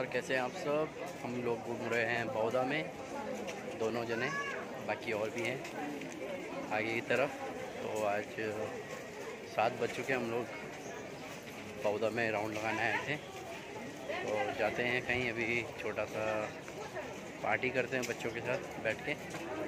कैसे हैं आप सब। हम लोग घूम रहे हैं बौदा में, दोनों जने, बाकी और भी हैं आगे की तरफ। तो आज 7 बज चुके, हम लोग बौदा में राउंड लगाने आए थे। तो जाते हैं कहीं, अभी छोटा सा पार्टी करते हैं बच्चों के साथ बैठ के।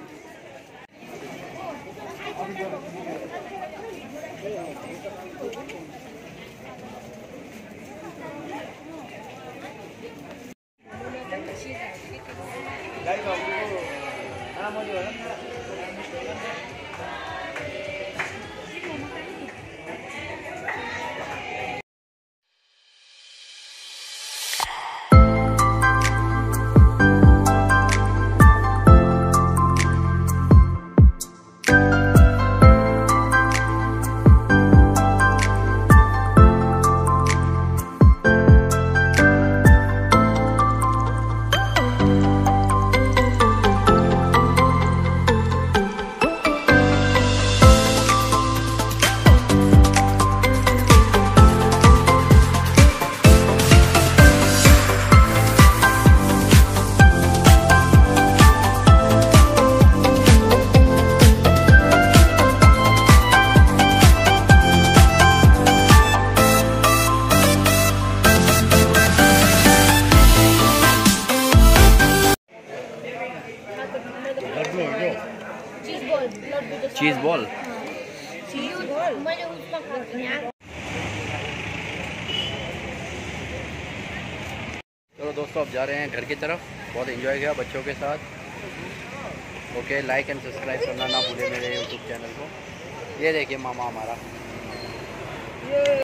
Cheese ball. चलो दोस्तों, अब जा रहे हैं घर की तरफ। बहुत एंजॉय किया बच्चों के साथ। ओके, लाइक एंड सब्सक्राइब करना ना भूले मेरे यूट्यूब चैनल को। ये देखिए मामा हमारा।